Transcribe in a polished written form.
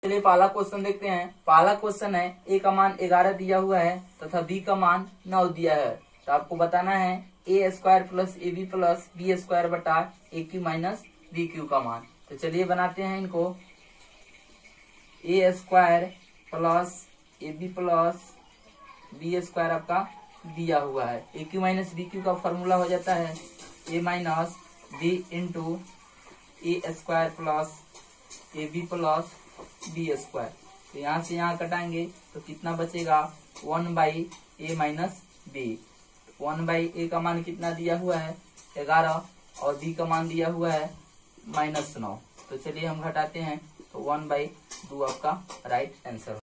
चलिए पहला क्वेश्चन देखते हैं। पहला क्वेश्चन है ए का मान 11 दिया हुआ है तथा बी का मान 9 दिया है। तो आपको बताना है A square plus A B plus B square बटा A cube minus B cube का मान। तो चलिए बनाते हैं इनको। A square plus A B plus B square आपका दिया हुआ है। A cube minus B cube का फॉर्मूला हो जाता है A minus B into A square plus A B plus B square. तो यहाँ से यहाँ कटाएंगे तो कितना बचेगा 1/a माइनस बी। 1/a का मान कितना दिया हुआ है 11 और b का मान दिया हुआ है -9। तो चलिए हम घटाते हैं तो 1/2 आपका राइट आंसर।